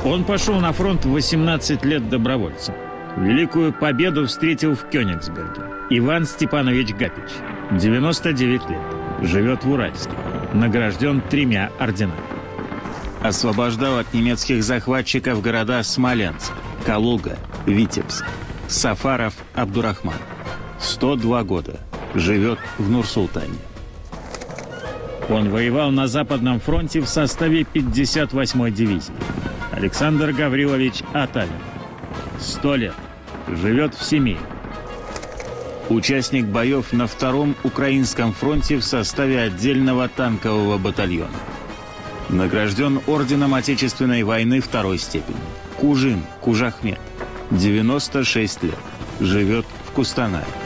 Он пошел на фронт в 18 лет добровольцем. Великую победу встретил в Кёнигсберге. Иван Степанович Гапич, 99 лет, живет в Уральске, награжден 3 орденами. Освобождал от немецких захватчиков города Смоленск, Калуга, Витебск. Сафаров Абдурахман, 102 года, живет в Нур-Султане. Он воевал на Западном фронте в составе 58-й дивизии. Александр Гаврилович Аталин, 100 лет, живет в Семее. Участник боев на Втором Украинском фронте в составе отдельного танкового батальона. Награжден орденом Отечественной войны 2-й степени. Кужин Кужахмед, 96 лет, живет в Кустанае.